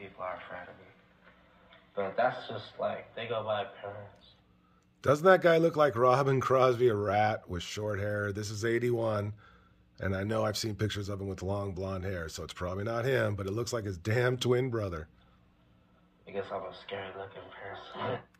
people are afraid of me. But that's just like, they go by appearance. Doesn't that guy look like Robbin Crosby, a rat with short hair? This is 81, and I know I've seen pictures of him with long blonde hair, so it's probably not him, but it looks like his damn twin brother. I guess I'm a scary looking person.